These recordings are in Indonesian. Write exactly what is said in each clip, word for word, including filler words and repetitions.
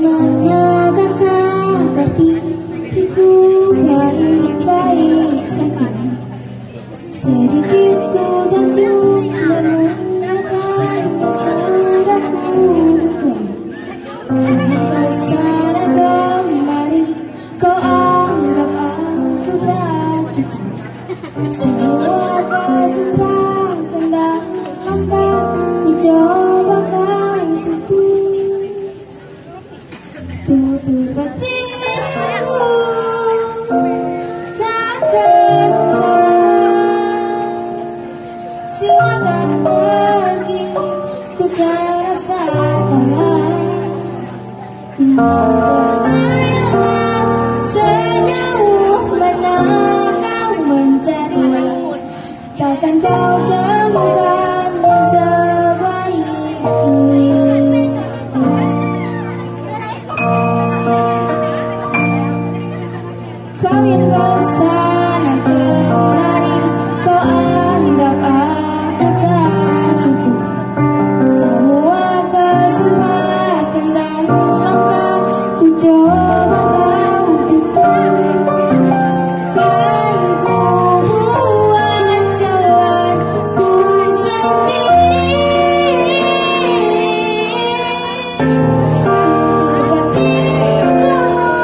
Semuanya kabar diriku baik-baik saja. Sedikit ku takjub namun nyatanya sudah kuduga. Dengan kesana kemari kau anggap aku tak cukup. Semua kesempatan dan langkah ku coba kau tutup. Tutup hatiku, takkan salah. Silakan pergi, ku tak rasa kalah. Percayalah, sejauh mana kau mencari, takkan kau temukan yang sebaik ini. Kau yang kesana kemari, kau anggap aku tak cukup. Semua kesempatan dan langkah ku coba kau tutup. Kan ku buat jalanku sendiri. Tutup hatiku,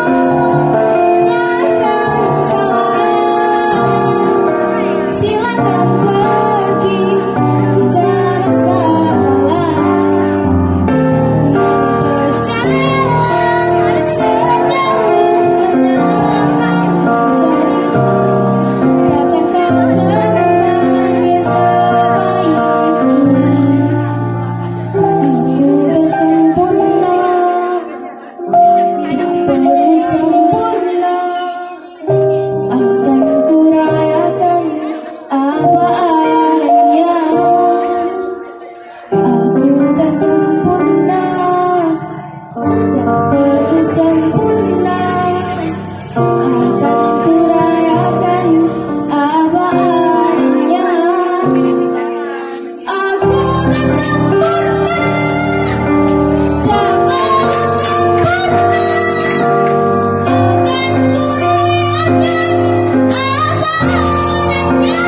takkan salah. Silakan pergi, ku tak rasa kalah. Namun percayalah, sejauh mana kau mencari, takkan kau temukan yang sebaik ini. Aku tak sempurna, tak perlu sempurna. Akan kurayakan apa adanya. Aku tak sempurna, tak perlu sempurna. Akan kurayakan apa adanya. Aku tak sempurna, tak perlu sempurna. Akan kurayakan apa adanya.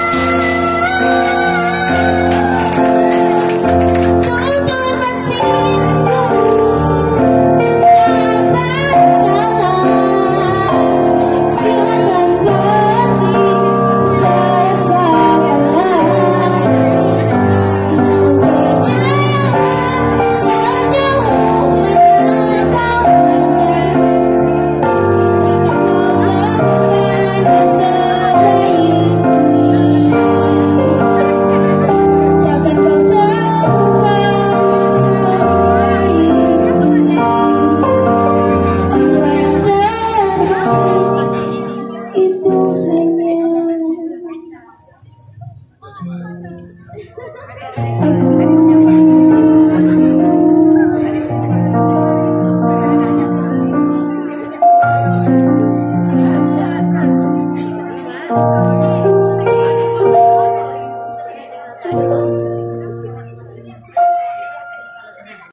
Tutup hatiku, takkan salah. Silakan pergi, ku tak rasa kalah. Namun percayalah, sejauh mana kau mencari, takkan kau temukan yang sebaik ini. Takkan kau temukan yang sebaik ini. Jiwa yang terbang